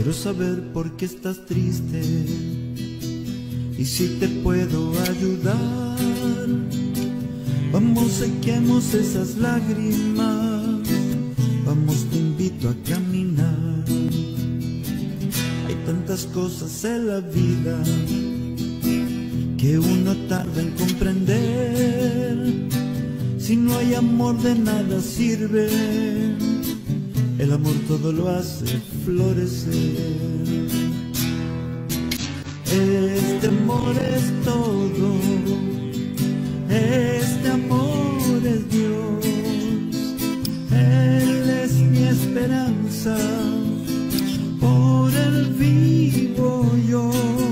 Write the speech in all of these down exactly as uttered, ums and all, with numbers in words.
Quiero saber por qué estás triste y si te puedo ayudar. Vamos, sequemos esas lágrimas, vamos, te invito a caminar. Hay tantas cosas en la vida que uno tarda en comprender. Si no hay amor de nada sirve, el amor todo lo hace florecer. Este amor es todo, este amor es Dios. Él es mi esperanza, por Él vivo yo.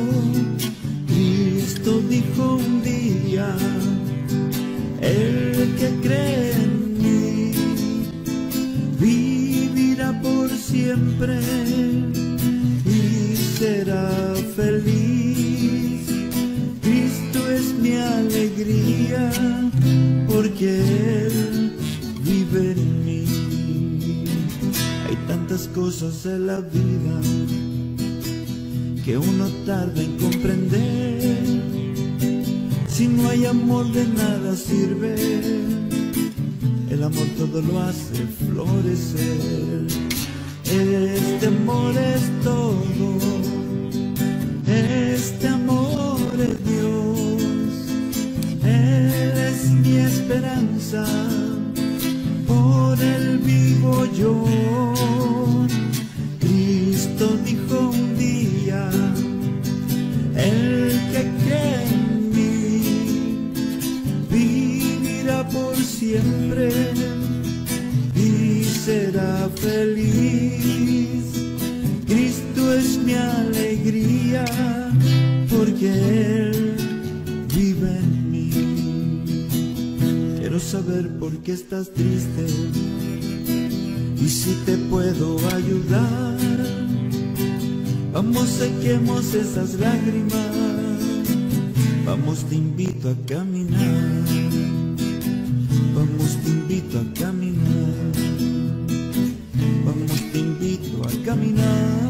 Cristo dijo un día, el que cree en mí vivirá por siempre y será feliz. Cristo es mi alegría, porque Él vive en mí. Hay tantas cosas en la vida que uno tarda en comprender. Si no hay amor de nada sirve, el amor todo lo hace florecer. Este amor es todo, este amor es Dios. Él es mi esperanza, por Él vivo yo. Cristo dijo un día, el que cree en mí vivirá por siempre y será feliz. Cristo es mi alegría, porque Él vive en mí. Quiero saber por qué estás triste y si te puedo ayudar. Vamos, sequemos esas lágrimas, vamos, te invito a caminar. Vamos, te invito a caminar. Vamos, te invito a caminar.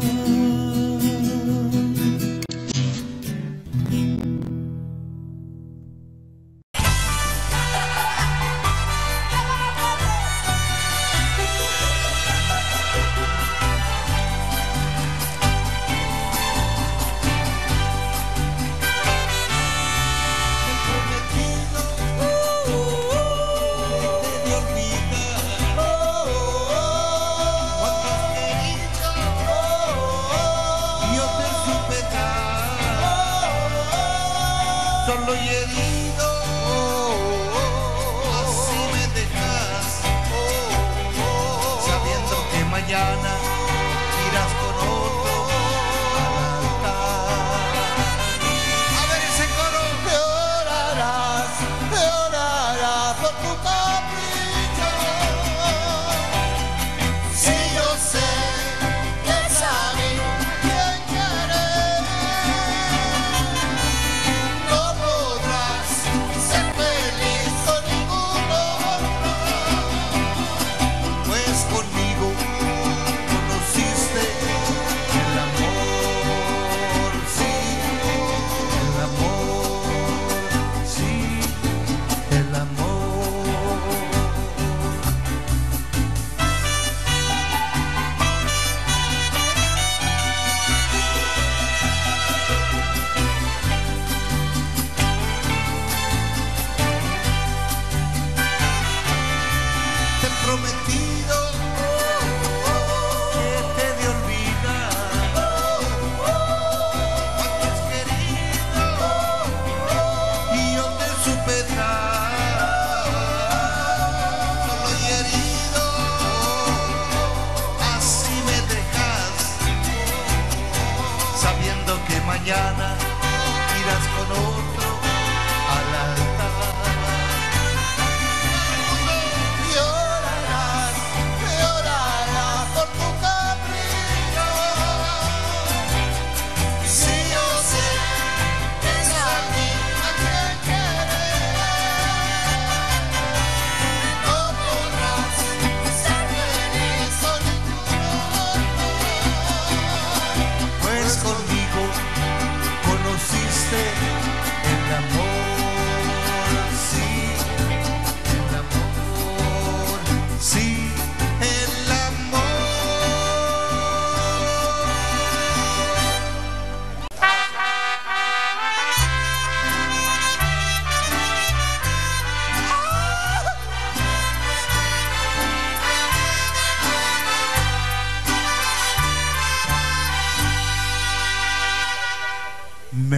Solo y herido, así me dejas, sabiendo que mañana irás con otro al altar. A ver ese coro. Llorarás, llorarás por tu capricho. Si yo sé que es a mí quien quieres, no podrás ser feliz con ninguno otro, Pues conmigo conociste el amor, sí, el amor, sí, el amor. Te he prometido que te he de olvidar cuanto has querido y yo te supe dar. Solo y herido, así me dejas, sabiendo que mañana irás con otro al altar. llorarás,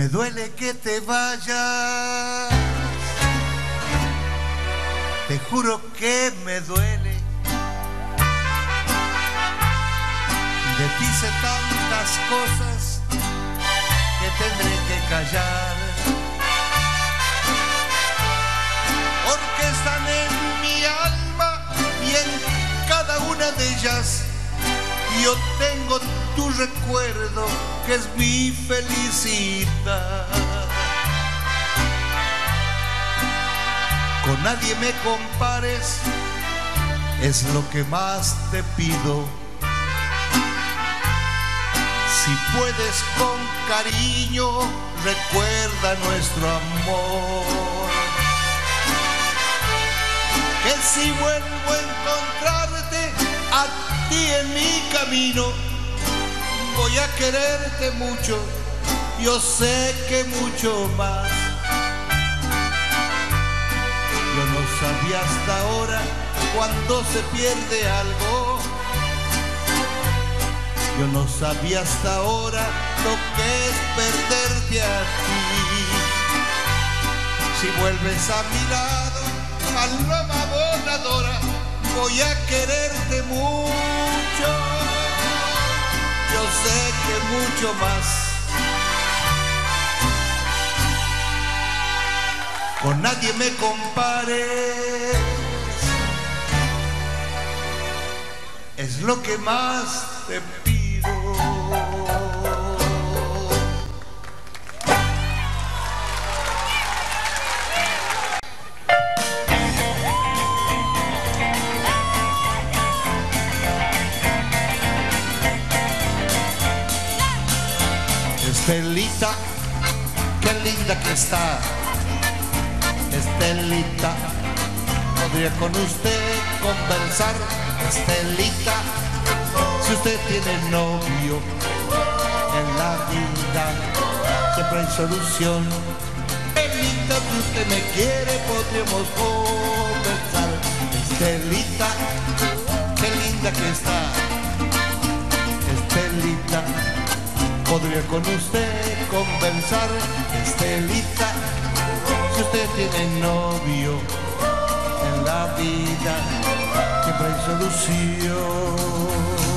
duele que te vayas, te juro que me duele. De ti sé tantas cosas que tendré que callar, porque están en mi alma y en cada una de ellas yo tengo tu recuerdo, que es mi felicidad. Con nadie me compares, es lo que más te pido. Si puedes con cariño, recuerda nuestro amor. Que si vuelvo a encontrarte a ti en mi camino, voy a quererte mucho, yo sé que mucho más. Yo no sabía hasta ahora cuando se pierde algo. Yo no sabía hasta ahora lo que es perderte a ti. Si vuelves a mi lado, paloma voladora, voy a quererte mucho, yo sé que mucho más. Con nadie me compares, es lo que más te pido. Estelita, qué linda que está. Estelita, podría con usted conversar. Estelita, si usted tiene novio en la vida, siempre hay solución. Estelita, si usted me quiere, podríamos conversar. Estelita, qué linda que está. Estelita, podría con usted conversar. Estelita, si usted tiene novio en la vida, siempre hay solución.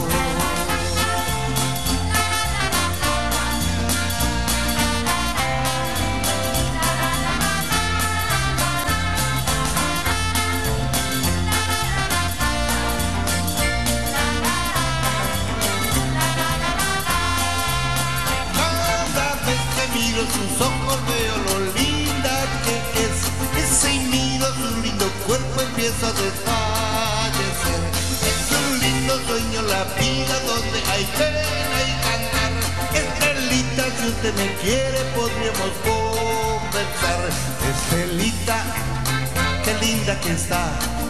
Sus ojos veo lo linda que es, ese miro su lindo cuerpo empiezo a desfallecer. Es un lindo sueño la vida donde hay pena y cantar. Estelita, si usted me quiere podríamos conversar. Estelita, qué linda que está.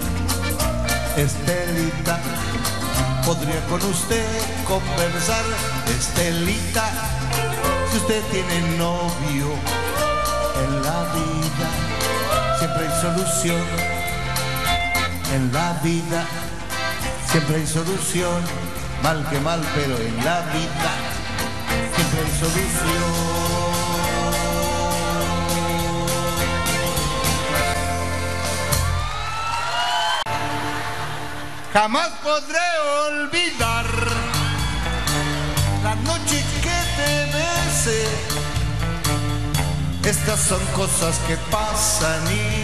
Estelita, podría con usted conversar. Estelita, si usted tiene novio en la vida, siempre hay solución. En la vida siempre hay solución. Mal que mal, pero en la vida siempre hay solución. Jamás podré olvidar la noche que te besé. Estas son cosas que pasan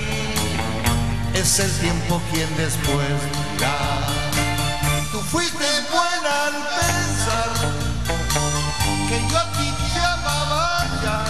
y es el tiempo quien después dirá. Tú fuiste buena al pensar que yo a ti te amaba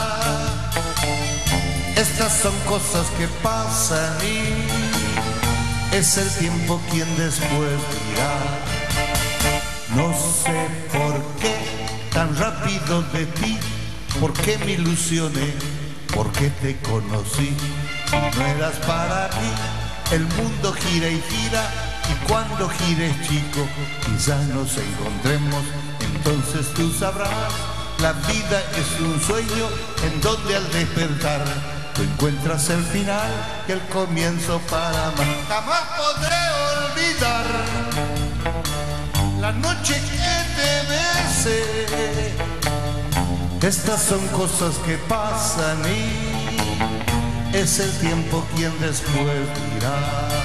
ya. Estas son cosas que pasan y es el tiempo quien después dirá. No sé por qué tan rápido de ti, por qué me ilusioné, por qué te conocí. No eras para mí, el mundo gira y gira, y cuando gires chico, quizás nos encontremos. Entonces tú sabrás, la vida es un sueño en donde al despertar tú encuentras el final y el comienzo para amar. Jamás podré olvidar la noche que te besé. Estas son cosas que pasan y es el tiempo quien después dirá.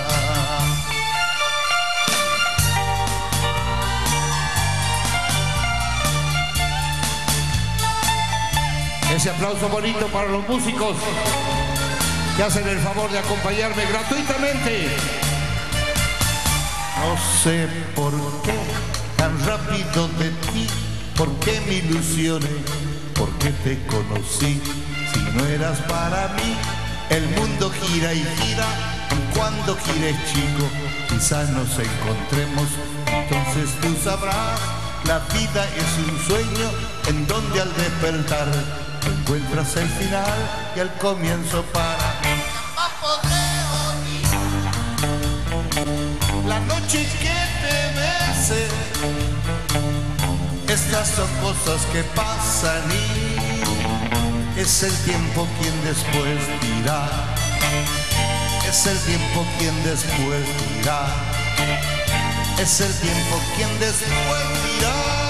Ese aplauso bonito para los músicos que hacen el favor de acompañarme gratuitamente. No sé por qué tan rápido de ti, por qué me ilusioné, por qué te conocí. Si no eras para mí, el mundo gira y gira, y cuando gires chico, quizás nos encontremos. Entonces tú sabrás, la vida es un sueño en donde al despertar encuentras el final y el comienzo para mí. La noche que te besé, estas son cosas que pasan y es el tiempo quien después dirá. Es el tiempo quien después dirá. Es el tiempo quien después dirá.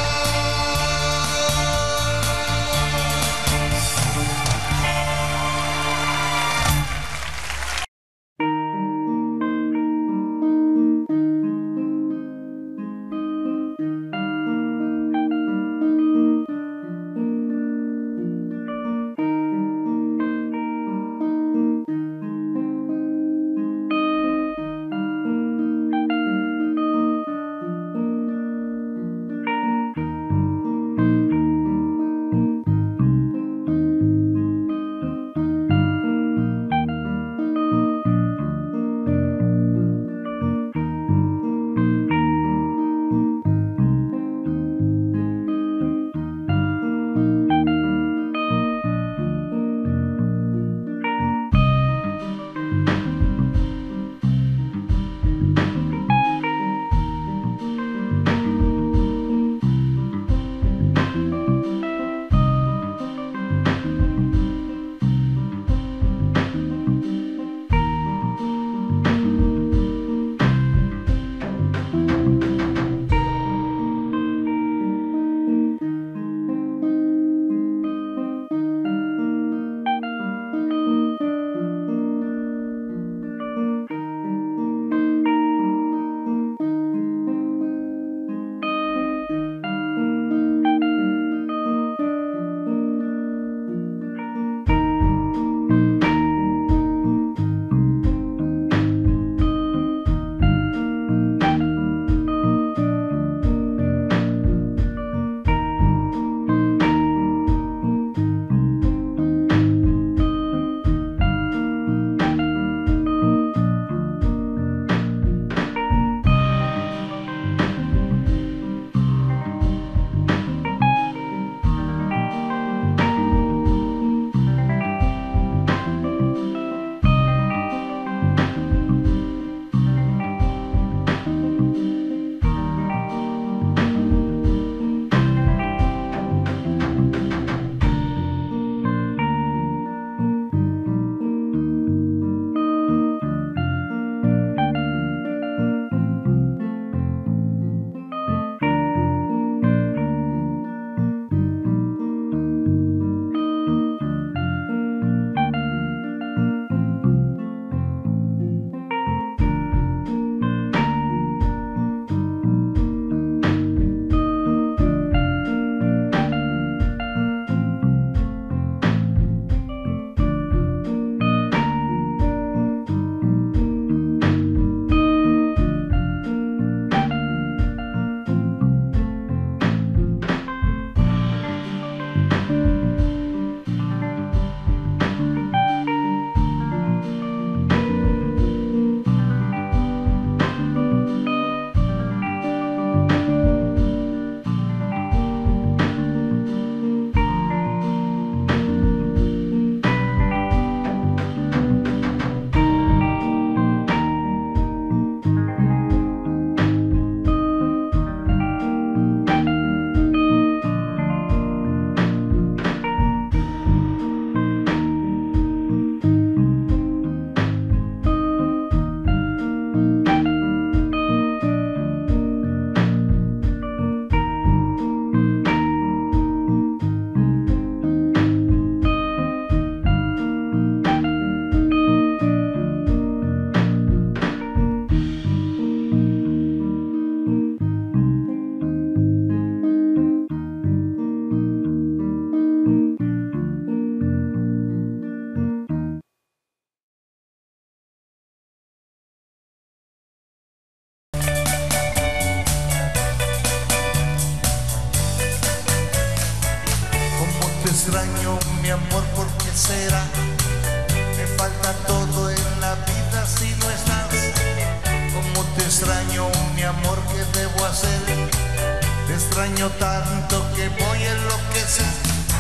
extraño, mi amor, ¿por qué será? Me falta todo en la vida si no estás. Cómo te extraño, mi amor, ¿qué debo hacer? Te extraño tanto que voy a enloquecer.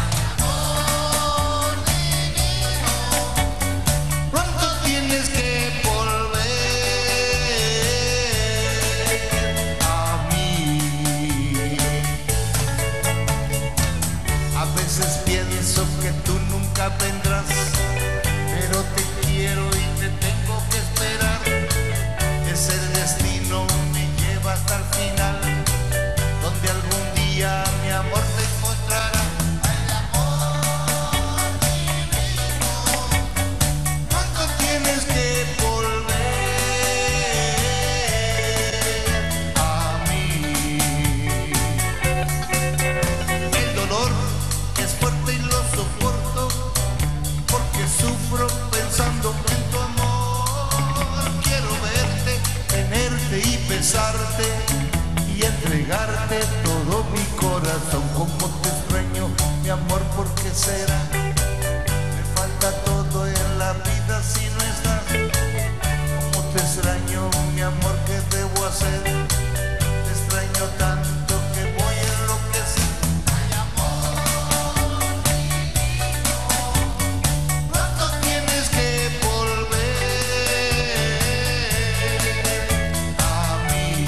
Amor divino, Pronto tienes que volver a mí. A veces pienso que tú nunca vendrás, pero te quiero y te tengo que esperar. Es el destino, me lleva hasta el final, donde algún día mi amor te encontrará. Pronto tienes que volver a mí. El dolor es fuerte y lo soporto, porque sufro pensando en tu amor. Quiero verte, tenerte y besarte y entregarte todo mi corazón. Como te extraño, mi amor, ¿por qué será? Me falta todo en la vida si no estás. Como te extraño, mi amor, ¿qué debo hacer? Te extraño tanto que voy a enloquecer. Pronto tienes que volver a mí.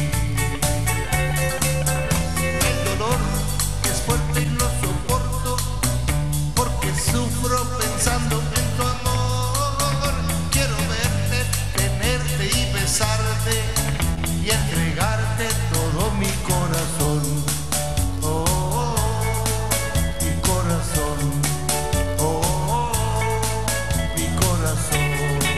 El dolor es fuerte y lo soporto, porque sufro pensando en tu amor. Quiero verte, tenerte y besarte y entregarte todo mi corazón. Oh, oh, oh, mi corazón. Oh, oh, oh, mi corazón.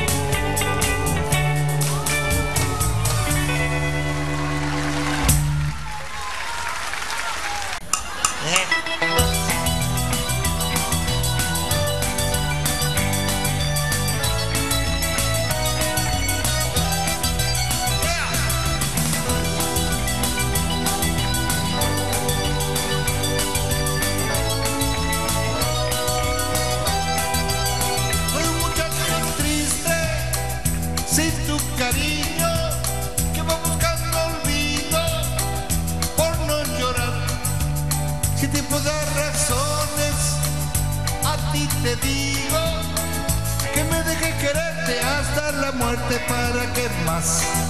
Soy un muchacho triste, sin tu cariño, que va buscando olvido por no llorar. Si te puedo dar razones, a ti te digo que me deje quererte hasta la muerte. ¿Para qué más?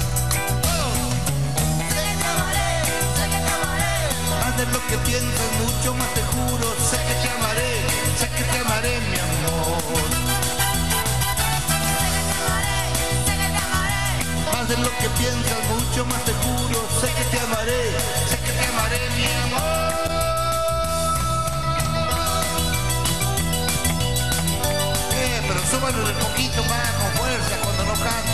sé que te amaré, sé que te amaré. Más de lo que piensas, mucho más te juro. Sé que te amaré, sé que te amaré, mi amor. Sé que te amaré, Más de lo que piensas, mucho más te juro. Sé que te amaré, sé que te amaré, mi amor. Eh, pero súbalo un poquito más con fuerza cuando no canto.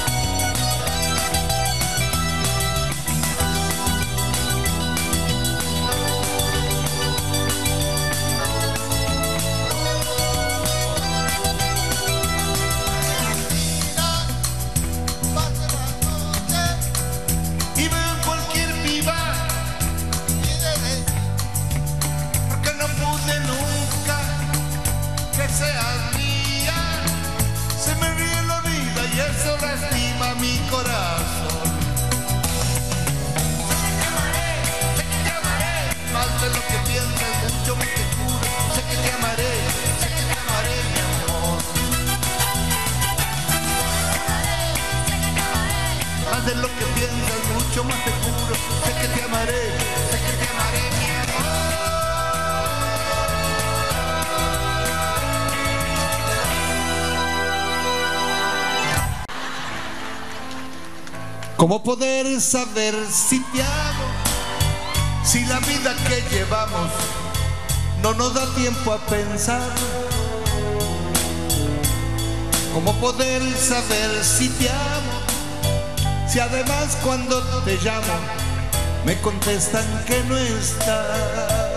pase la noche Y veo en cualquier viva, y desde porque no pude nunca que seas mía. Se me ríe la vida y eso lastima mi corazón. sé que te amaré, Sé que te amaré, más de lo que piensas, mucho más te juro. Sé que te amaré, sé que te amaré, mi amor. sé que te amaré. Más de lo que piensas, mucho más te juro. Sé que te amaré, sé que te amaré, mi amor. ¿Cómo poder saber si te amo? Si la vida que llevamos no nos da tiempo a pensar. ¿Cómo poder saber si te amo? Si además cuando te llamo me contestan que no estás.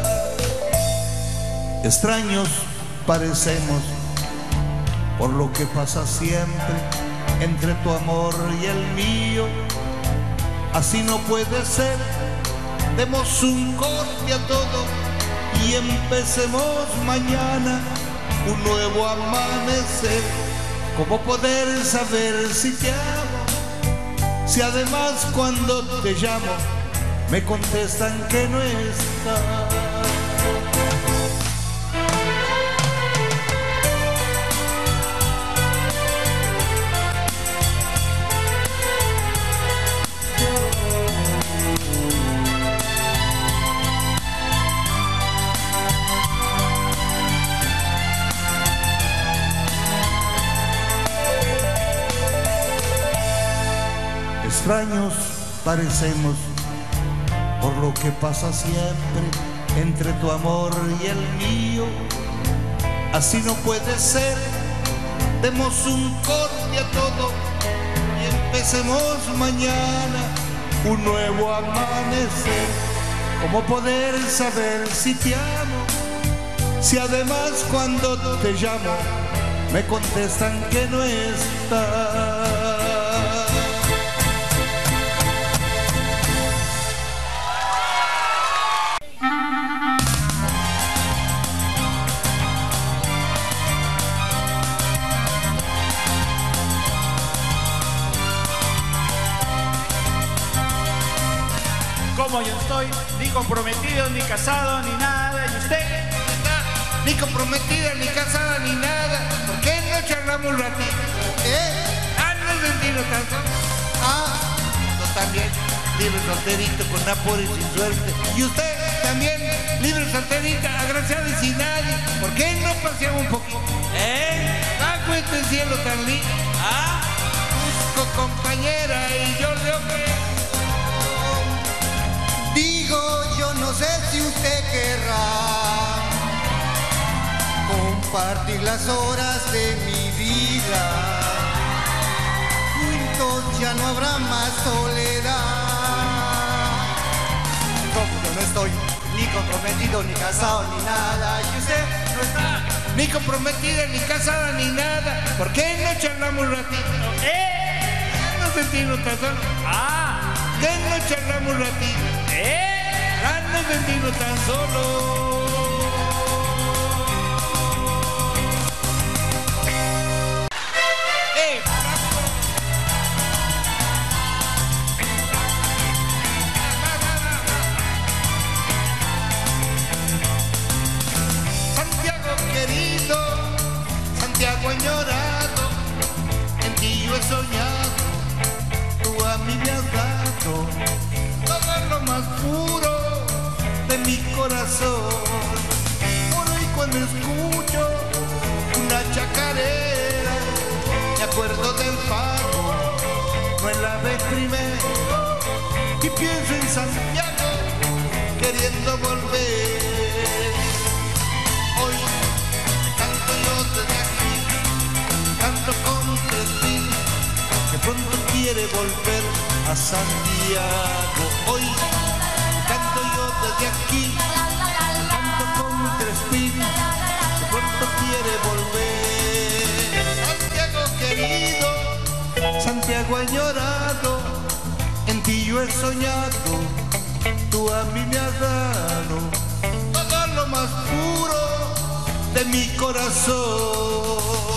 Extraños parecemos por lo que pasa siempre entre tu amor y el mío. Así no puede ser, demos un corte a todo y y empecemos mañana un nuevo amanecer. ¿Cómo poder saber si te amo? Si además cuando te llamo me contestan que no estás. Extraños parecemos por lo que pasa siempre entre tu amor y el mío. Así no puede ser, demos un corte a todo y empecemos mañana un nuevo amanecer. ¿Cómo poder saber si te amo? Si además cuando te llamo me contestan que no estás. Como yo estoy, ni comprometido, ni casado, ni nada. ¿Y usted? Ni comprometida, ni casada, ni nada. ¿Por qué no charlamos un ratito? ¿Eh? Ah, no es mentira tanto. Ah, yo también, libre solterito, con apuro y sin suerte. Y usted también, libre solterita, agraciada y sin nadie. ¿Por qué no paseamos un poquito? ¿Eh? Ah, cuesta el cielo tan lindo. Ah, busco compañera y yo le ofrezco. Digo, yo no sé si usted querrá compartir las horas de mi vida. Juntos ya no habrá más soledad. Como yo no estoy ni comprometido, ni casado, ni nada. Y usted no está ni comprometida, ni casada, ni nada. ¿Por qué no charlamos un ratito? ¿Eh? ¿No sentimos tan solo? Ah, ¿qué no charlamos un ratito? ¿Eh? Ah, no sentimos tan solo. ¡Eh! Santiago querido, Santiago añorado, en ti yo he soñado, tú a mí me has dado todo lo más puro de mi corazón. Por hoy cuando escucho una chacarera, me acuerdo del pago, no en la vez primero, y pienso en Santiago, queriendo volver. Hoy canto yo desde aquí, canto con Crespín, que pronto quiere volver a Santiago. Hoy canto yo desde aquí, canto con Crespín, que pronto quiere volver. Santiago querido, Santiago añorado, en ti yo he soñado, tú a mí me has dado todo lo más puro de mi corazón.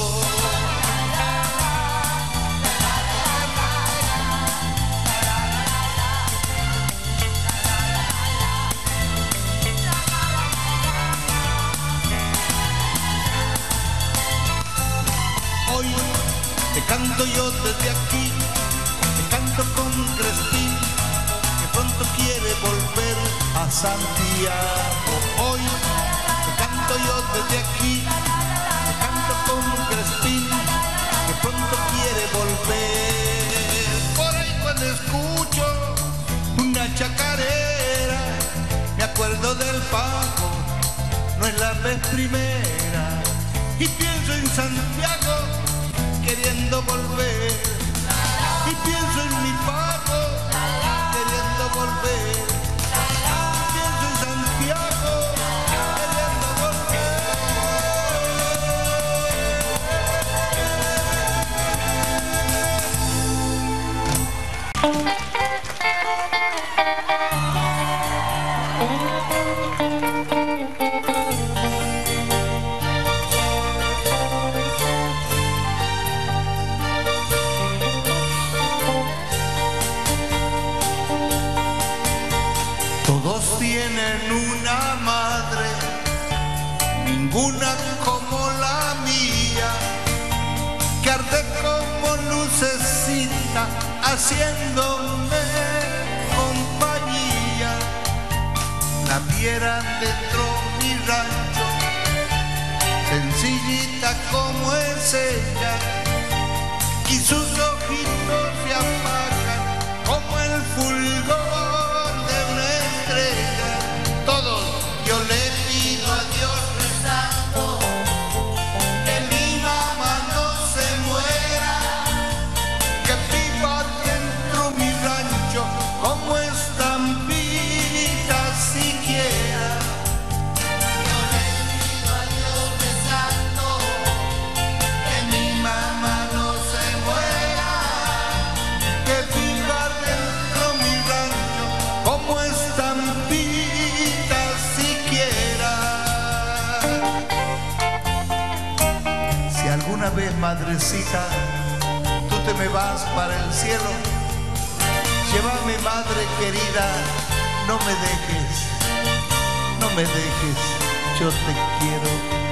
Hoy te canto yo desde aquí, te canto con Crespín, que pronto quiere volver a Santiago. Hoy te canto yo desde aquí, te canto con Crespín, que pronto quiere volver. Por ahí cuando escucho una chacarera, me acuerdo del pago, no es la vez primera, y pienso en Santiago, queriendo volver, y pienso en mi pago, queriendo volver, y pienso en Santiago, queriendo volver. tienen una madre, ninguna como la mía, que arde como lucecita, haciéndome compañía. La vieran dentro mi rancho, sencillita como es ella, y sus ojitos se apagan como el fulgor de una estrella. Todos, yo le pido a Dios rezando que mi mamá no se muera, que viva dentro mi rancho como estampita siquiera. Yo le pido a Dios rezando que mi mamá no se muera, que viva dentro mi rancho como estampita siquiera. Si alguna vez, madrecita, tú te me vas para el cielo, llévame, madre querida, no me dejes, no me dejes, yo te quiero.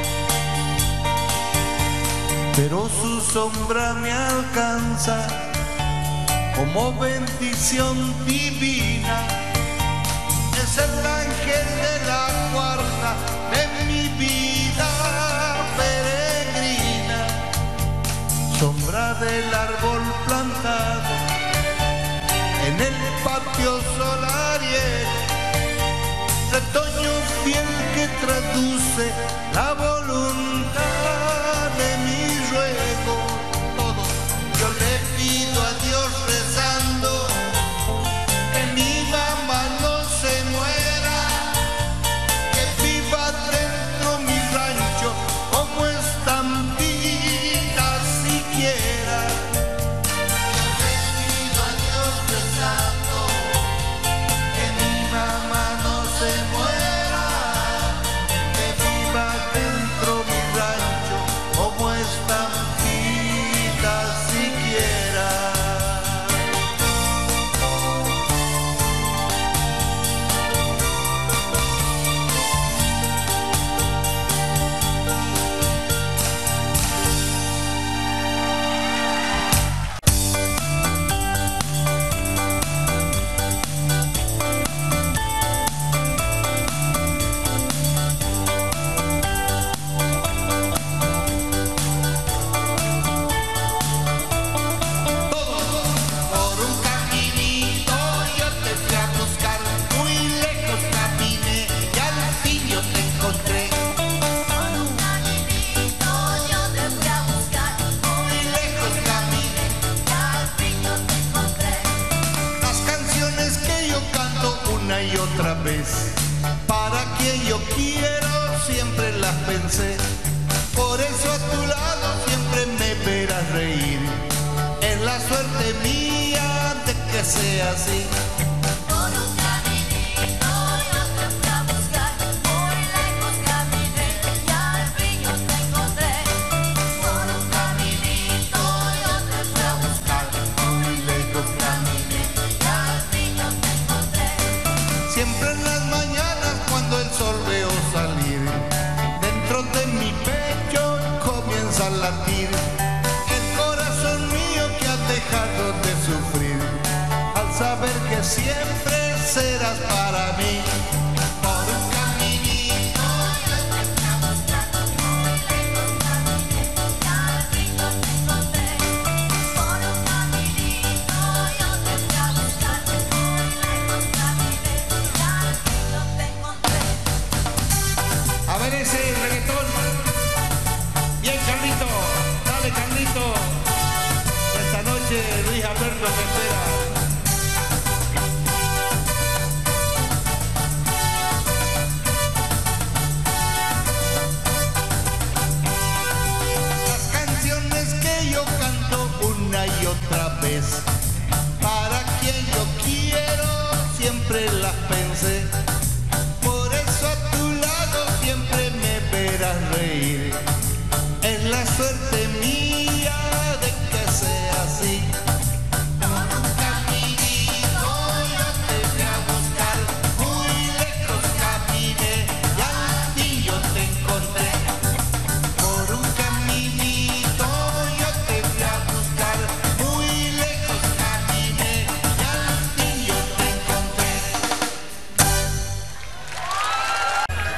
Pero su sombra me alcanza como bendición divina, es el ángel de la guarda de mi vida peregrina, sombra del árbol plantado en el patio solariel, retoño fiel que traduce la voluntad de mi ruego. Todo yo le pido a Dios rezando que mi mamá no se muera, que viva dentro mi rancho como estampita siquiera. Yo le pido a Dios rezando que mi mamá no se muera, que viva dentro mi rancho como estampita siquiera. Por un caminito yo te fui a buscar, muy lejos caminé y al fin yo te encontré. Por un caminito yo te fui a buscar, Muy lejos caminé. y al fin yo te encontré. Las canciones que yo canto una y otra vez, para quien yo quiero siempre las pensé. Por eso a tu lado siempre me verás reír. Es la suerte mía de que sea así. Por un caminito yo te fui a buscar, muy lejos caminé y al fin yo te encontré. Por un caminito yo te fui a buscar, muy lejos caminé y al fin yo te encontré. Siempre en las mañanas cuando el sol veo salir, dentro de mi pecho comienza a latir el corazón mío que ha dejado de sufrir, al saber que siempre serás para mí. Por un caminito Yo te fui a buscar, muy lejos caminé y al fin yo te encontré. Por un caminito yo te fui a buscar, muy lejos caminé y al fin yo te encontré. A ver ese reggaetón. Bien, Carlito. Dale, Carlito. Esta noche Luis Alberto te espera. las canciones que yo canto una y otra vez, para quien yo quiero siempre las pensé. Por eso a tu lado siempre me verás reír. Es la suerte mía de que sea así. Por un caminito yo te fui a buscar, muy lejos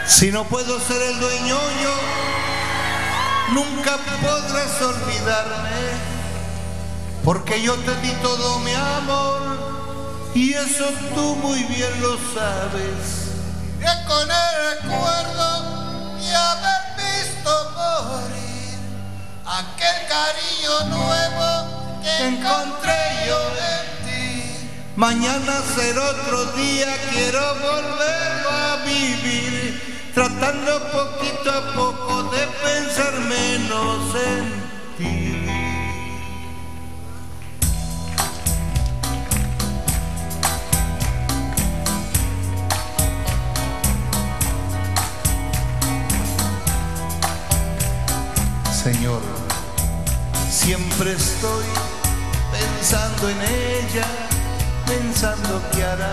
Si no puedo ser el dueño yo, nunca podrás olvidarme, porque yo te di todo mi amor y eso tú muy bien lo sabes. Ya con el recuerdo de haber visto morir aquel cariño nuevo que encontré yo en ti. Mañana será otro día, quiero volverlo a vivir, tratando poquito a poco de pensar menos en ti. Señor, siempre estoy pensando en ella, pensando qué hará.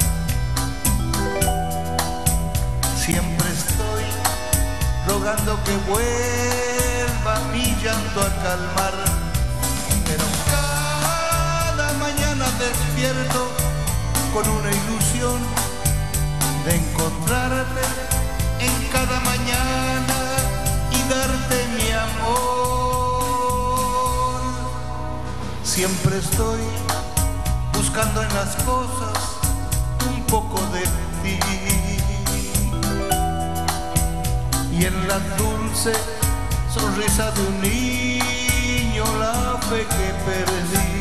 Siempre estoy rogando que vuelva mi llanto a calmar, pero cada mañana despierto con una ilusión de encontrarte en cada mañana y darte mi amor. Siempre estoy buscando en las cosas un poco de ti, y en la dulce sonrisa de un niño la fe que perdí.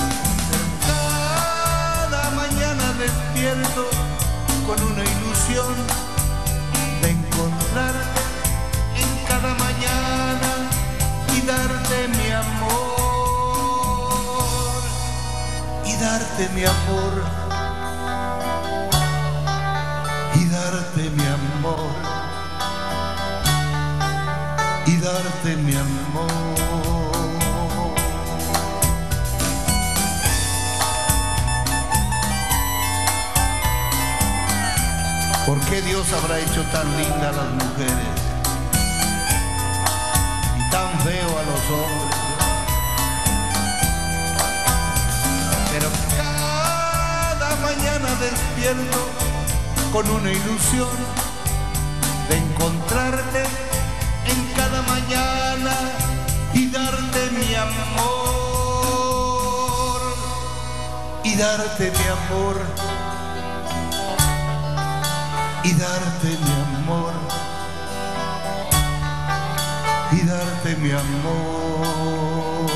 Cada mañana despierto con una ilusión de encontrarte en cada mañana y darte mi amor, y darte mi amor, y darte mi amor, y darte mi amor. ¿Por qué Dios habrá hecho tan linda a las mujeres y tan feo a los hombres? Pero cada mañana despierto con una ilusión de encontrarte en cada mañana y darte mi amor, y darte mi amor, y darte mi amor, y darte mi amor.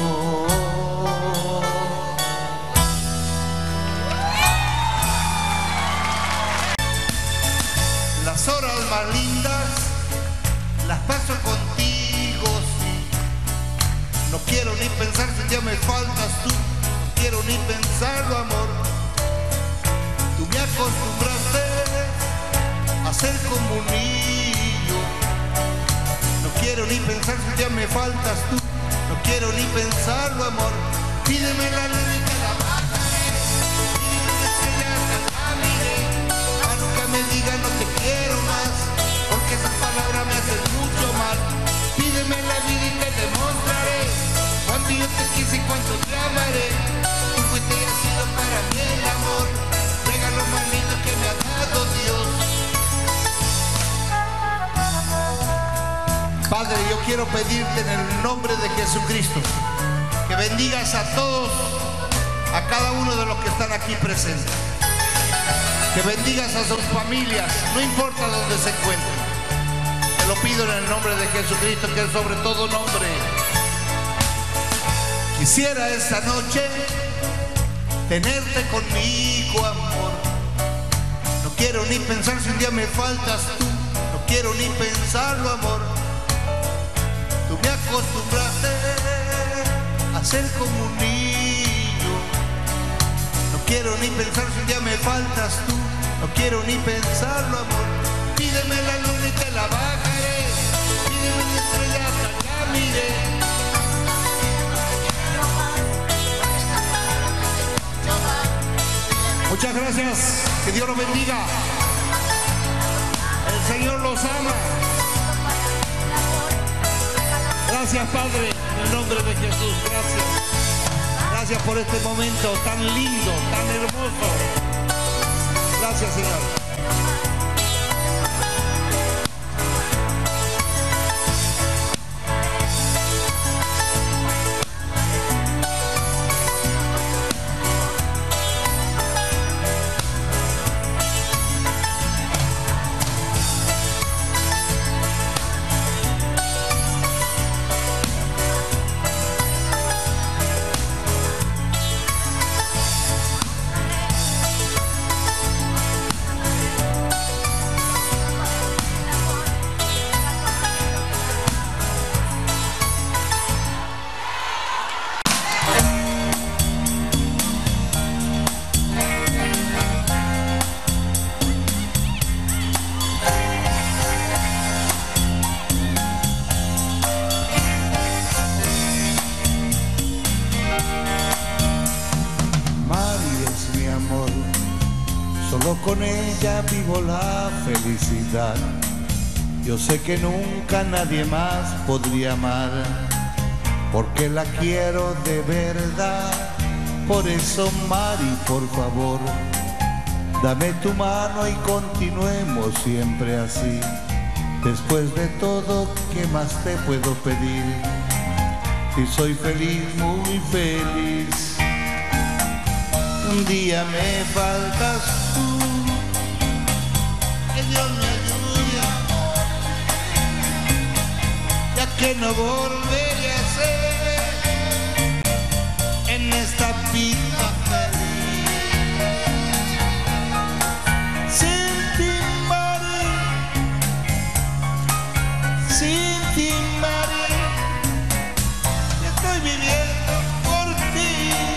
Las horas más lindas las paso contigo, sí. No quiero ni pensar si ya me faltas tú, no quiero ni pensarlo, amor. Tú me acostumbraste a ser como un niño. No quiero ni pensar si ya me faltas tú, no quiero ni pensarlo, amor. Pídeme la luz y te la bajaré, pídeme una estrella hasta la miré. Ah, nunca me digas no te quiero más, porque esas palabras me hacen mucho mal. Pídeme la vida y te demostraré cuánto yo te quise y cuánto te amaré. Tú fuiste y has sido para mí el amor, regalo más lindo que me ha dado Dios. Padre, yo quiero pedirte en el nombre de Jesucristo que bendigas a todos, a cada uno de los que están aquí presentes, que bendigas a sus familias, no importa dónde se encuentren. Te lo pido en el nombre de Jesucristo, que es sobre todo nombre. Quisiera esta noche tenerte conmigo, amor. No quiero ni pensar si un día me faltas tú, no quiero ni pensarlo, amor. Tú me acostumbraste a ser como un niño. No quiero ni pensar si un día me faltas tú, no quiero ni pensarlo, amor. Pídeme la luna y te la bajaré, pídeme una estrella hasta la miré. Muchas gracias, que Dios los bendiga. El Señor los ama. Gracias, Padre, en el nombre de Jesús, gracias. Gracias por este momento tan lindo, tan hermoso. Gracias, Señor. Solo con ella vivo la felicidad. Yo sé que nunca nadie más podría amar, porque la quiero de verdad. Por eso, Mari, por favor, dame tu mano y continuemos siempre así. Después de todo, ¿qué más te puedo pedir? Si soy feliz, muy feliz. Un día me faltas tú, que Dios me ayude, ya que no volveré a ser en esta vida feliz. Sin ti, Mari, sin ti, Mari, estoy viviendo por ti.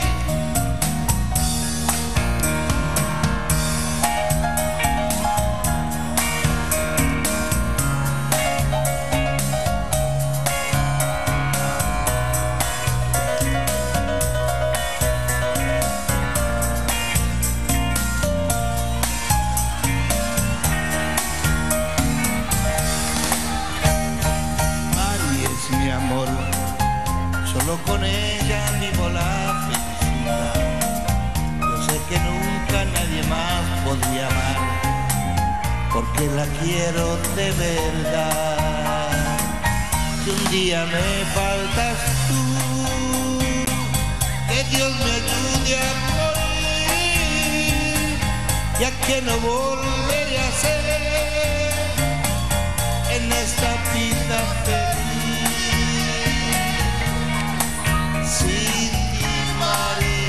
Solo con ella vivo la felicidad. Yo sé que nunca nadie más podría amar, porque la quiero de verdad. Si un día me faltas tú, que Dios me ayude a morir, ya que no volveré a ser en esta vida feliz. Sin ti, Mari,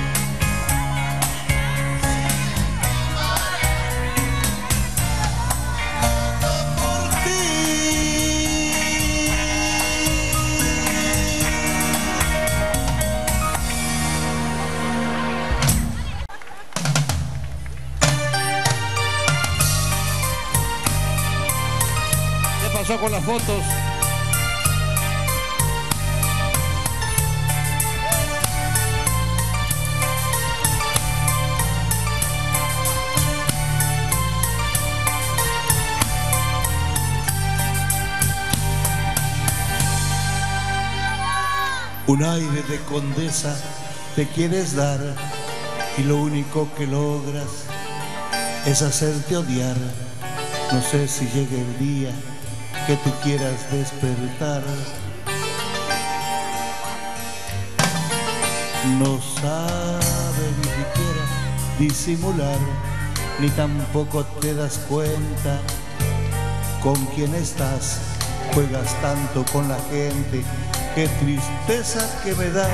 todo por ti. ¿Qué pasó con las fotos? Un aire de condesa te quieres dar y lo único que logras es hacerte odiar. No sé si llegue el día que tú quieras despertar. No sabe ni siquiera disimular, ni tampoco te das cuenta con quién estás. Juegas tanto con la gente, qué tristeza que me da.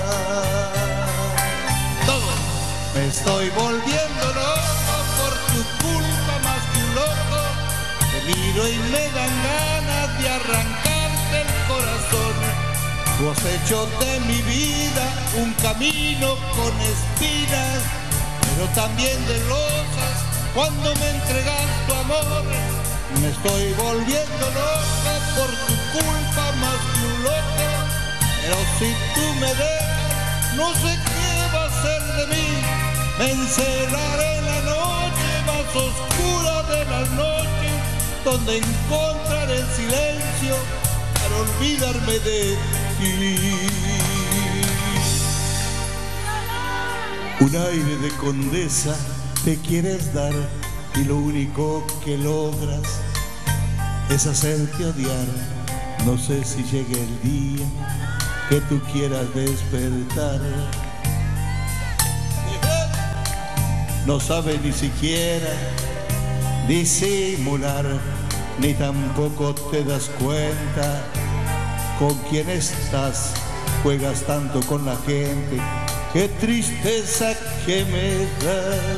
Todo. Me estoy volviendo loco por tu culpa, más que un loco. Te miro y me dan ganas de arrancarte el corazón. Tú has hecho de mi vida un camino con espinas, pero también de rosas cuando me entregas tu amor. Me estoy volviendo loco por tu culpa, más que un loco. Pero si tú me dejas, no sé qué va a ser de mí. Me encerraré en la noche más oscura de las noches, donde encontraré el silencio para olvidarme de ti. Un aire de condesa te quieres dar y lo único que logras es hacerte odiar. No sé si llegue el día que tú quieras despertar. No sabe ni siquiera disimular, ni tampoco te das cuenta con quién estás. Juegas tanto con la gente, qué tristeza que me das.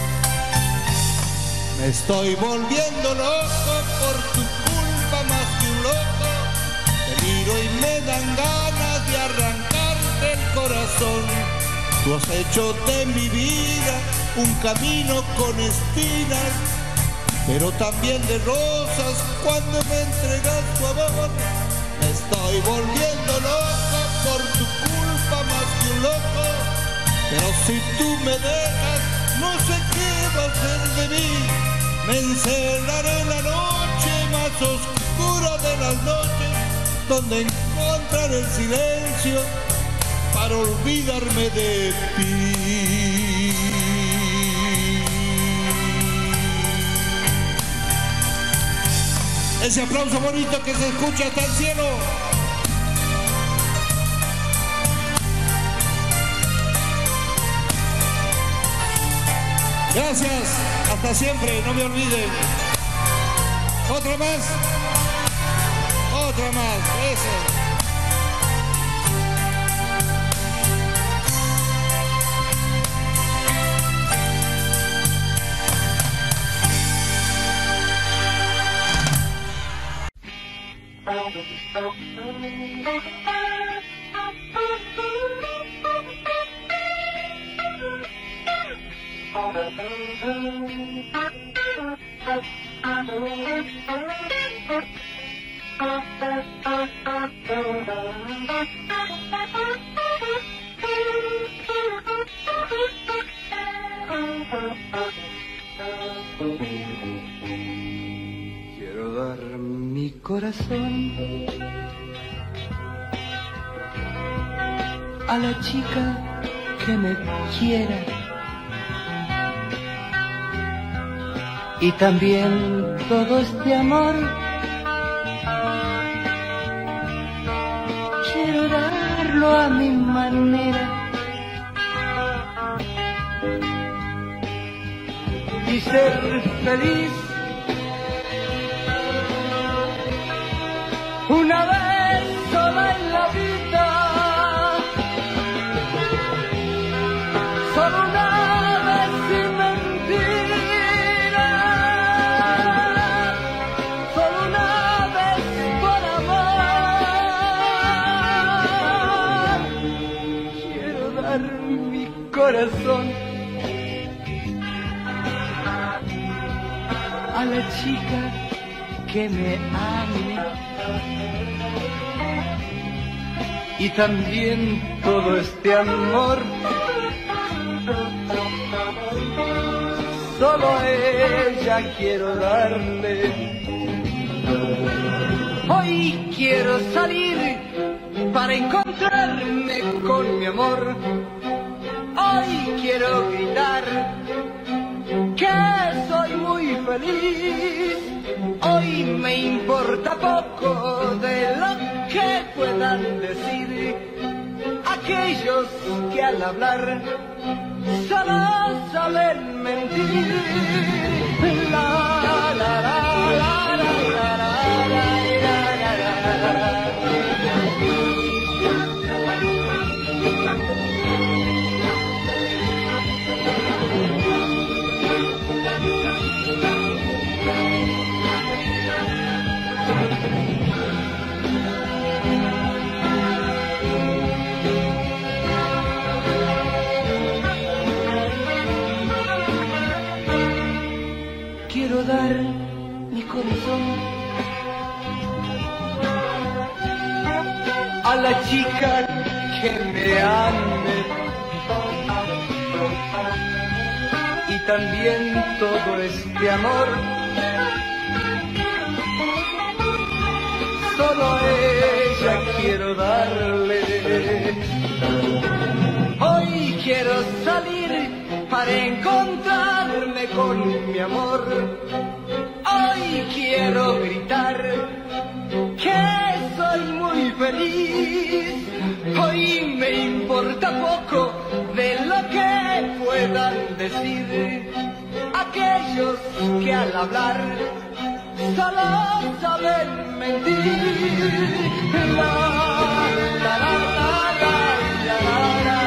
Me estoy volviendo loco por tu culpa, más que un loco. Te miro y me dan ganas de arrancarte el corazón. Tú has hecho de mi vida un camino con espinas, pero también de rosas cuando me entregas tu amor. Me estoy volviendo loco por tu culpa, más que un loco. Pero si tú me dejas, no sé qué va a ser Me encerraré en la noche más oscura de las noches, donde encontraré el silencio para olvidarme de ti. Ese aplauso bonito que se escucha hasta el cielo. Gracias, hasta siempre, no me olviden. Otra más, otra más, eso. Quiero dar mi corazón a la chica que me quiera y también todo este amor quiero darlo a mi manera y ser feliz una vez sola en la vida, solo una vez sin mentira, solo una vez por amor. Quiero dar mi corazón a la chica que me ame y también todo este amor solo a ella quiero darle. Hoy quiero salir para encontrarme con mi amor. Hoy quiero gritar que soy muy feliz. Hoy me importa poco de lo que puedan decir aquellos que al hablar solo saben mentir. La, la, la, la, la, la, la, la, la, la. Quiero dar mi corazón a la chica que me ame y también todo este amor solo a ella quiero darle. Hoy quiero salir para encontrarme con mi amor. Hoy quiero gritar que soy muy feliz. Hoy me importa poco de lo que puedan decir aquellos que al hablar solo saben mentir. La, la, la, la, la, la, la.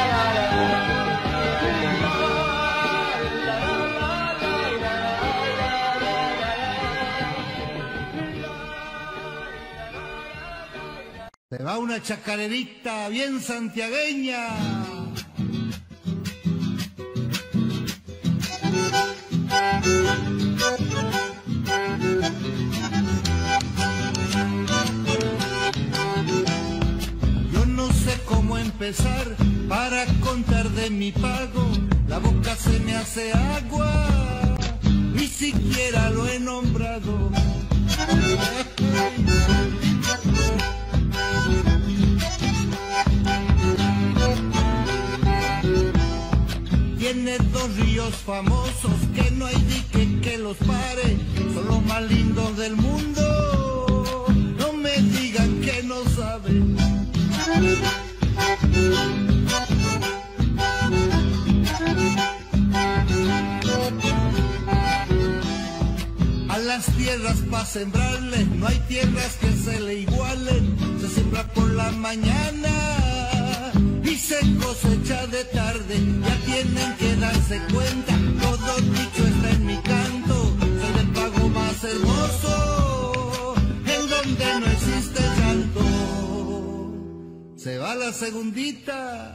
Se va una chacarerita bien santiagueña. Yo no sé cómo empezar para contar de mi pago. La boca se me hace agua, ni siquiera famosos que no hay dique que los pare, son los más lindos del mundo. No me digan que no saben. A las tierras para sembrarle, no hay tierras que se le igualen. Se siembra por la mañana y se cosecha de tarde. Ya tienen que darse cuenta, todo dicho está en mi canto. Soy el pago más hermoso, en donde no existe llanto. Se va la segundita.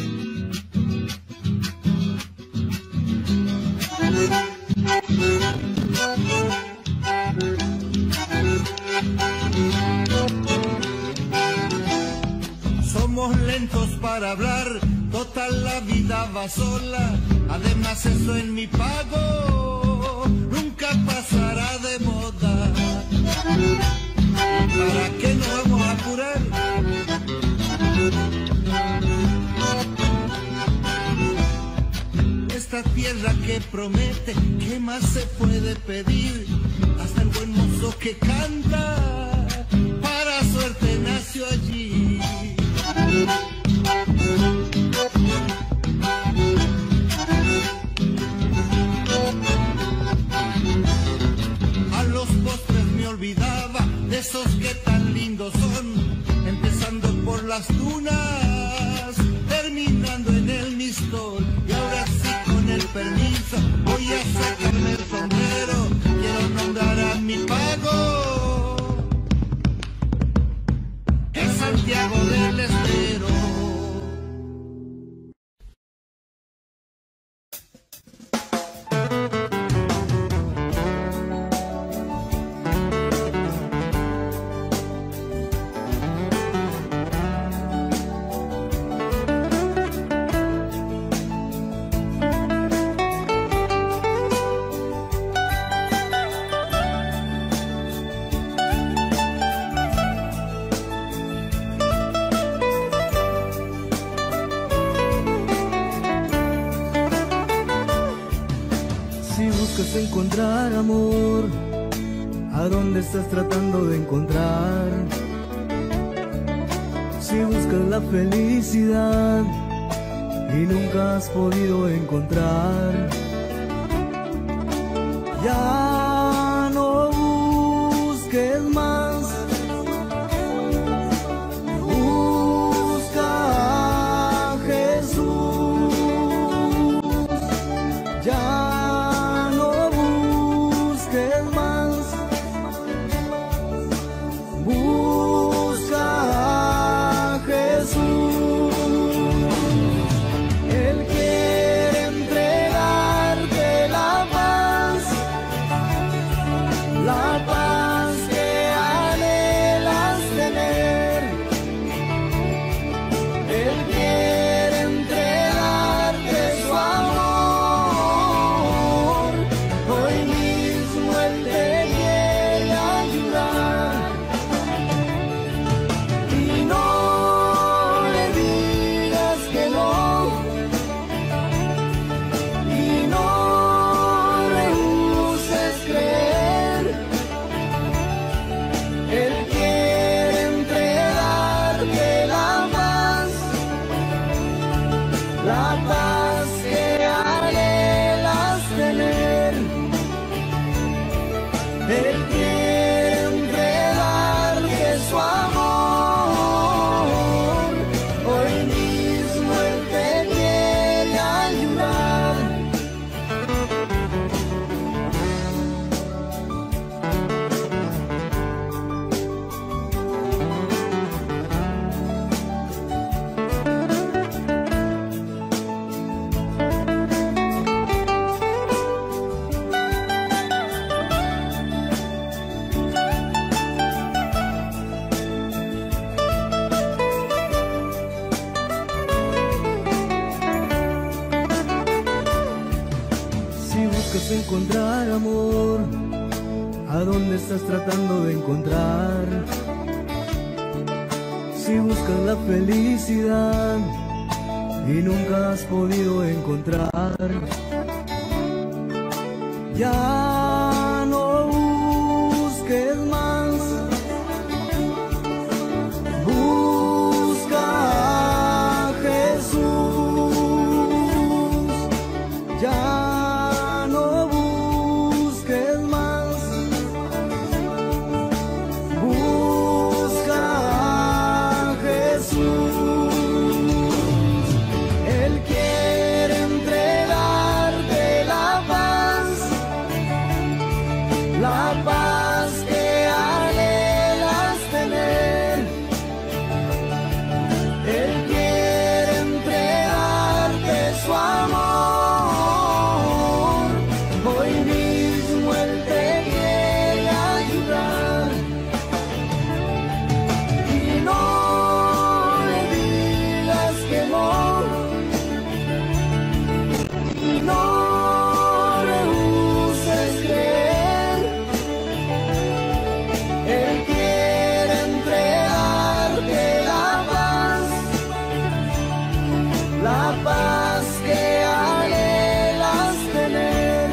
Somos lentos para hablar, total la vida va sola. Además eso en mi pago nunca pasará de moda. ¿Para qué nos vamos a apurar? Esta tierra que promete, ¿qué más se puede pedir? Hasta el buen mozo que canta, para suerte nació allí. A los postres me olvidaba de esos que tan lindos son, empezando por las dunas, terminando en el Mistol. Y ahora sí, con el permiso, voy a sacarme el sombrero. Quiero nombrar a mi pago, es Santiago del Estero. Encontrar amor, ¿a dónde estás tratando de encontrar? Si buscas la felicidad y nunca has podido encontrar, ya no busques más, busca a Jesús, ya encontrar amor, ¿a dónde estás tratando de encontrar? Si buscas la felicidad y nunca has podido encontrar, Ya no busques más, busca a Jesús. Ya no busques más, busca a Jesús. Él quiere entregarte la paz, la paz que anhelas tener. Él quiere entregarte su amor. Hoy mismo Él te quiere ayudar. Y no le digas que no, y no rehuses creer. Él quiere entregarte la paz, la paz que anhelas tener.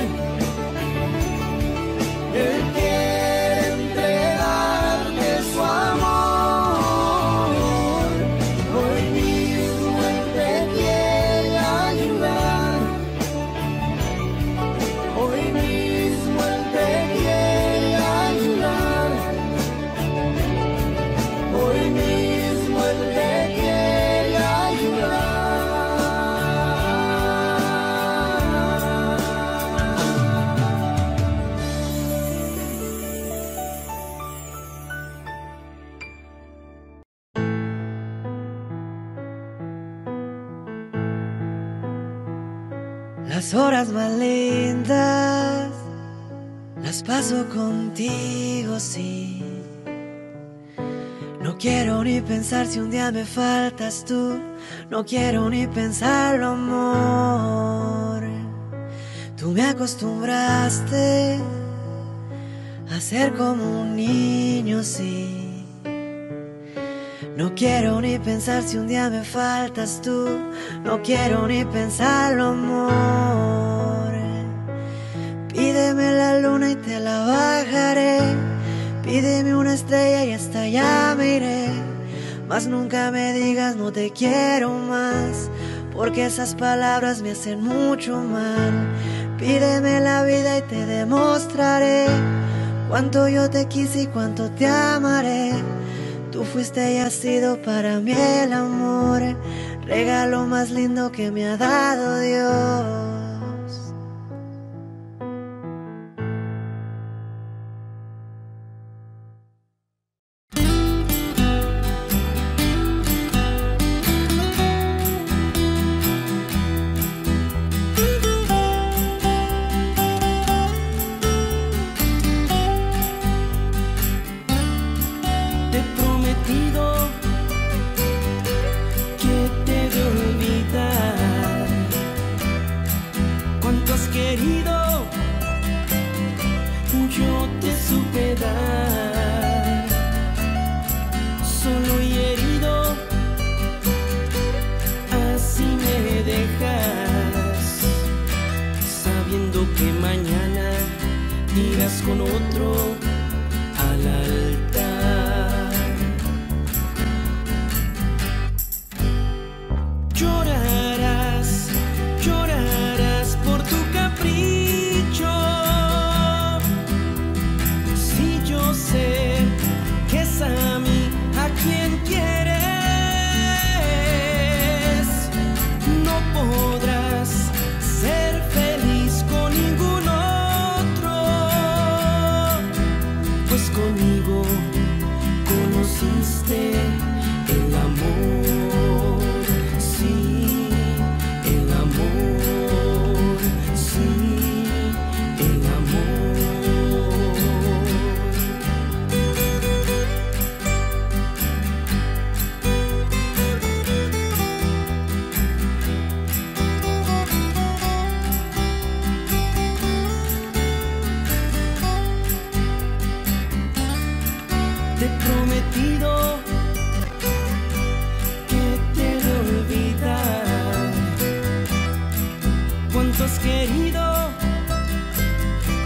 Él quiere entregarte su amor. Hoy mismo Él te quiere ayudar. Hoy mismo Él te quiere ayudar. Hoy mismo Él te quiere ayudar. Las horas más lindas las paso contigo, sí. No quiero ni pensar si un día me faltas tú. No quiero ni pensarlo, amor. Tú me acostumbraste a ser como un niño, sí. No quiero ni pensar si un día me faltas tú. No quiero ni pensarlo, amor. Pídeme la luna y te la bajaré. Pídeme una estrella y hasta allá me iré. Mas nunca me digas no te quiero más, porque esas palabras me hacen mucho mal. Pídeme la vida y te demostraré cuánto yo te quise y cuánto te amaré. Tú fuiste y has sido para mí el amor, regalo más lindo que me ha dado Dios. Con otro al altar, llorarás, llorarás por tu capricho. Si yo sé que es a mí a quien quieres, no podrás ser feliz con ninguno. Conmigo conociste el amor, sí, el amor, sí, el amor. Te he prometido que te he de olvidar cuánto has querido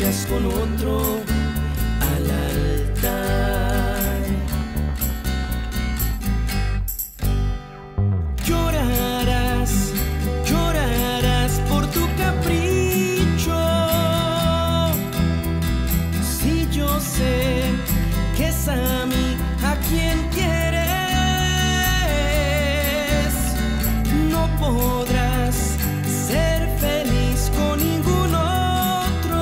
irás con otro al altar. Llorarás, llorarás por tu capricho. Si yo sé que es a mí a quien quieres, no podrás ser feliz con ningún otro,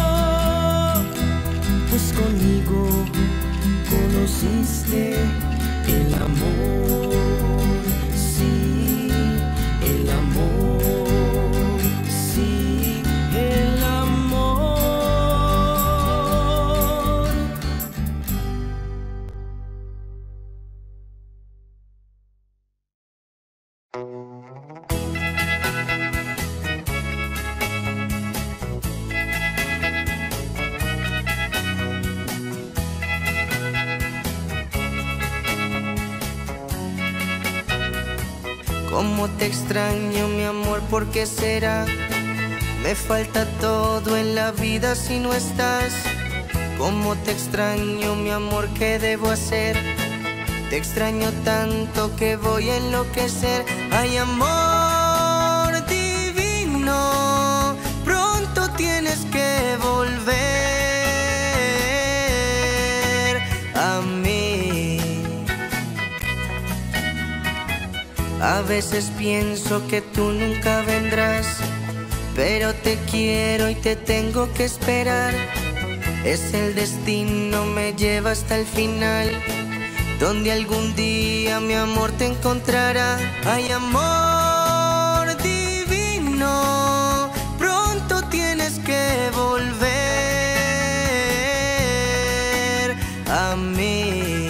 pues conmigo conociste el amor, sí, el amor, sí, el amor. Cómo te extraño, mi amor, ¿por qué será? Me falta todo en la vida si no estás. Cómo te extraño, mi amor, ¿qué debo hacer? Te extraño tanto que voy a enloquecer. Ay, amor divino, pronto tienes que volver a mí. A veces pienso que tú nunca vendrás, pero te quiero y te tengo que esperar. Es el destino, me lleva hasta el final, donde algún día mi amor te encontrará. Ay, amor divino, pronto tienes que volver a mí.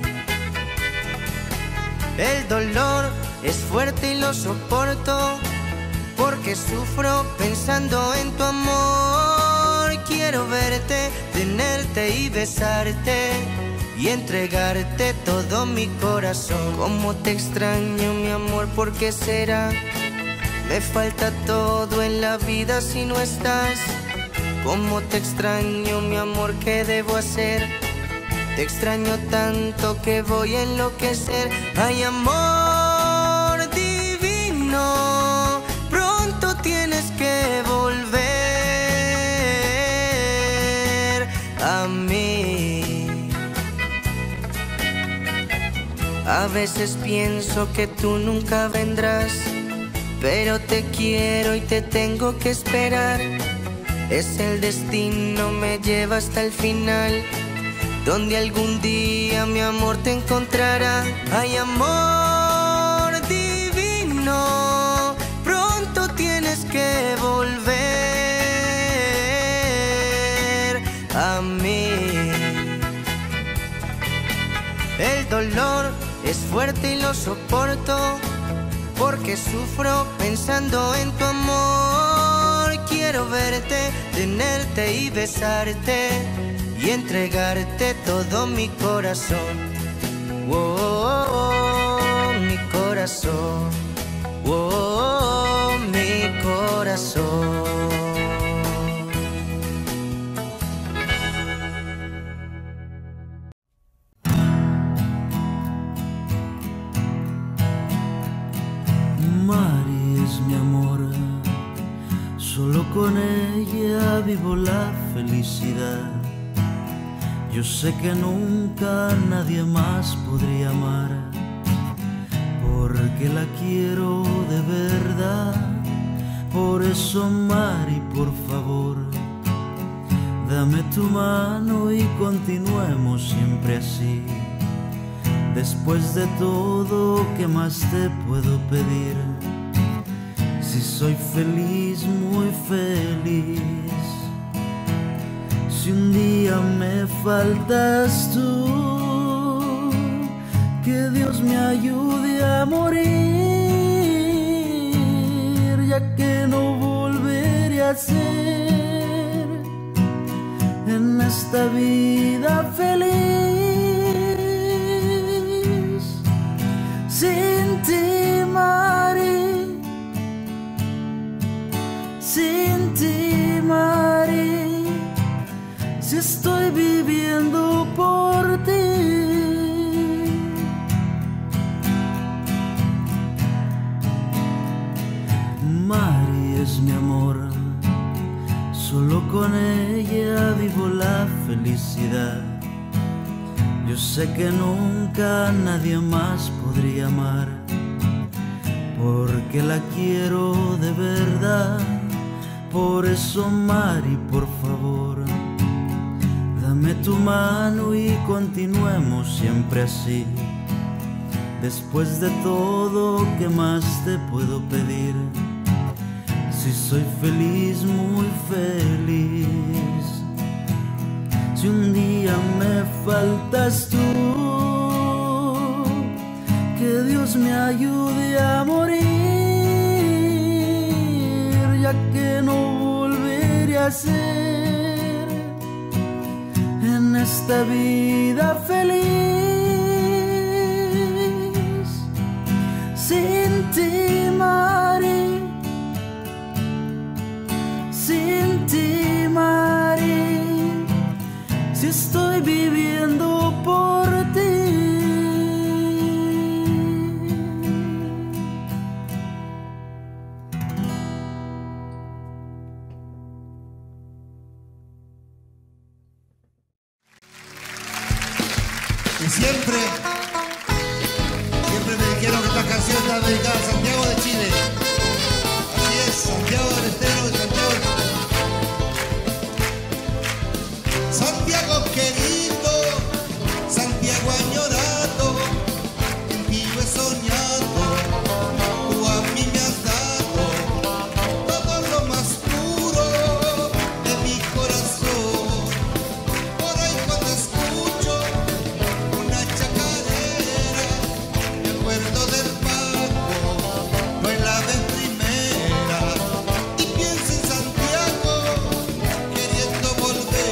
El dolor es fuerte y lo soporto, porque sufro pensando en tu amor. Quiero verte, tenerte y besarte, y entregarte todo mi corazón. Cómo te extraño, mi amor, ¿por qué será? Me falta todo en la vida si no estás. Cómo te extraño, mi amor, ¿qué debo hacer? Te extraño tanto que voy a enloquecer. Ay, amor divino, pronto tienes que volver a mí. A veces pienso que tú nunca vendrás, pero te quiero y te tengo que esperar. Es el destino, me lleva hasta el final, donde algún día mi amor te encontrará. Ay, amor divino, pronto tienes que volver a mí. El dolor es fuerte y lo soporto, porque sufro pensando en tu amor. Quiero verte, tenerte y besarte, y entregarte todo mi corazón. Oh, oh, oh, mi corazón. Oh, oh, oh, mi corazón. Mari es mi amor, solo con ella vivo la felicidad. Yo sé que nunca nadie más podría amar, porque la quiero de verdad. Por eso, Mari, por favor, dame tu mano y continuemos siempre así. Después de todo, ¿qué más te puedo pedir? Si soy feliz, muy feliz. Si un día me faltas tú, que Dios me ayude a morir, ya que no volveré a ser en esta vida feliz. Sin ti, Mari, sin ti, Mari, si estoy viviendo por ti. Mari es mi amor, solo con ella vivo la felicidad. Yo sé que nunca nadie más podría amar, porque la quiero de verdad. Por eso, Mari, por favor, dame tu mano y continuemos siempre así. Después de todo, ¿qué más te puedo pedir? Si soy feliz, muy feliz. Si un día me faltas tú, que Dios me ayude a morir, ya que no volveré a ser en esta vida feliz. Sin ti, Mari, sin ti, Mari, si estoy viviendo por ti. Y siempre, siempre me dijeron que esta canción está dedicada a Santiago de Chile. Así es, Santiago del Estero de Santiago. Santiago querido, Santiago añorado, contigo he soñado, tú a mí me has dado todo lo más puro de mi corazón. Por ahí cuando escucho una chacarera, me acuerdo del Paco, no en la vez primera, y pienso en Santiago queriendo volver.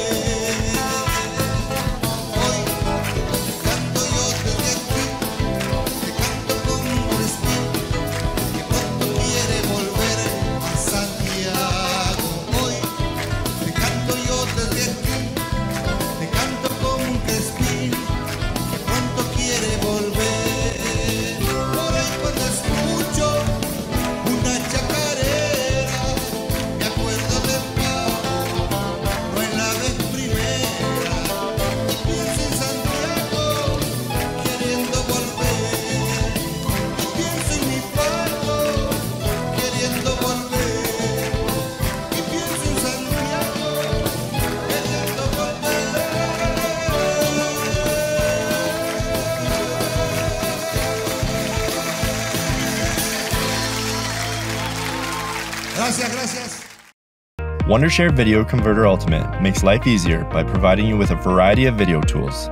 Hoy canto yo desde aquí, te canto con un respiro, que pronto quiere volver a Santiago. Hoy te canto yo desde aquí, te canto con un crespín, que pronto quiere volver. Por ahí cuando escucho una chacarera, me acuerdo del Paco, no en la vez primera, y pienso en Santiago queriendo volver. Y pienso en mi Paco queriendo volver. Y pienso en Santiago queriendo volver. Gracias, gracias. Wondershare Video Converter Ultimate makes life easier by providing you with a variety of video tools.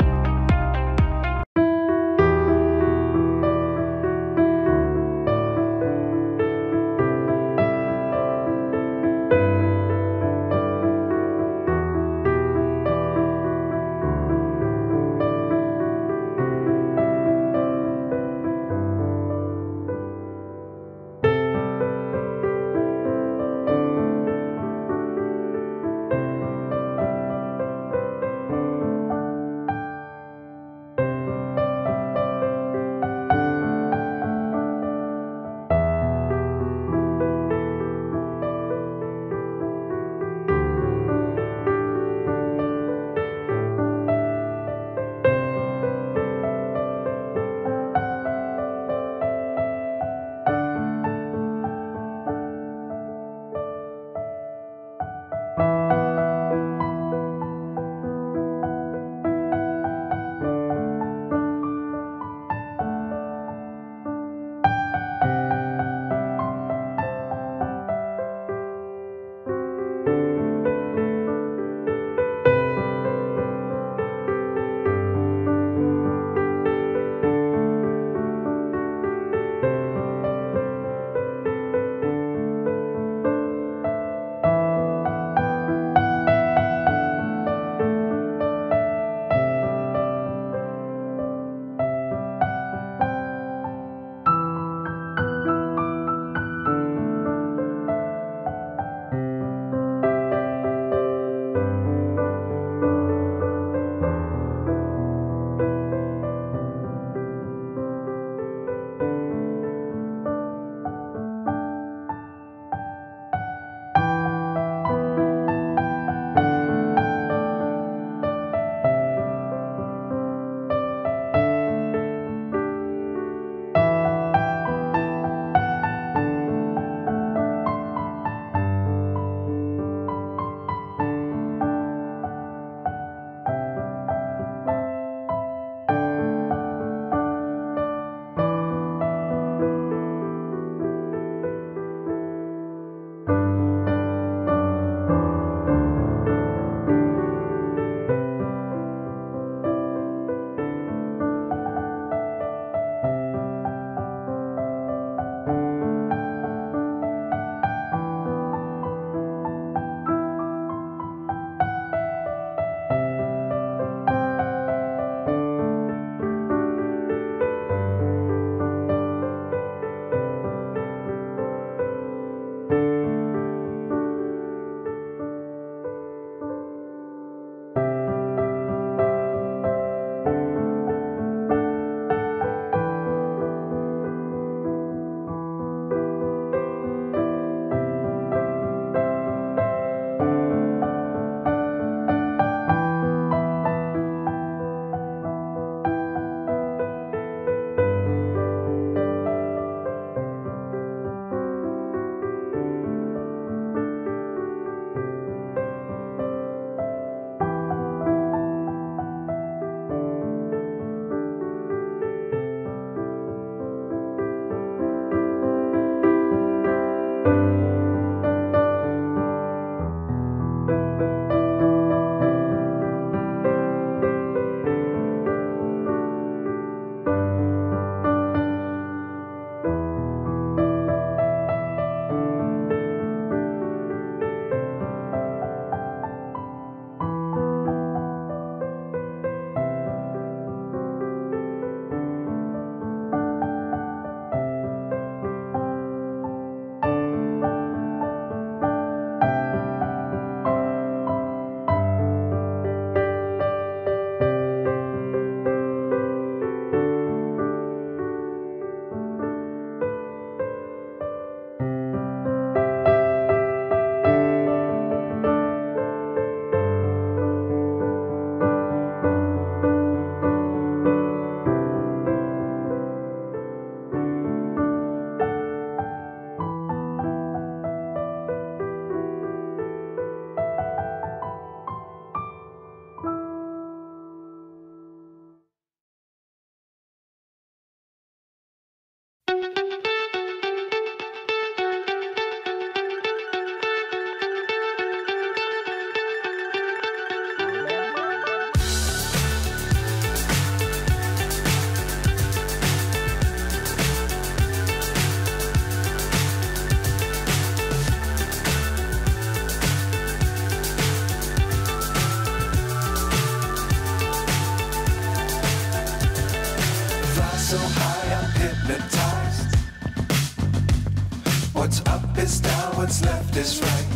up is down, what's left is right.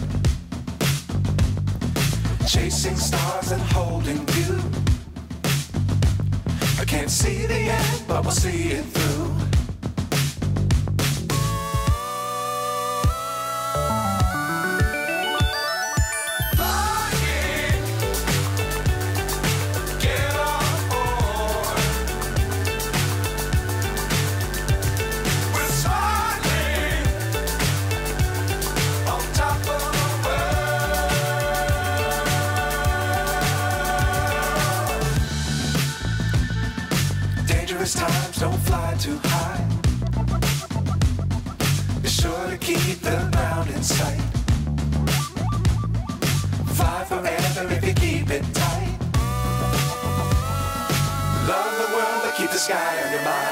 Chasing stars and holding you. I can't see the end, but we'll see it through. Times don't fly too high. Be sure to keep the ground in sight. Fly forever if you keep it tight. Love the world, but keep the sky on your mind.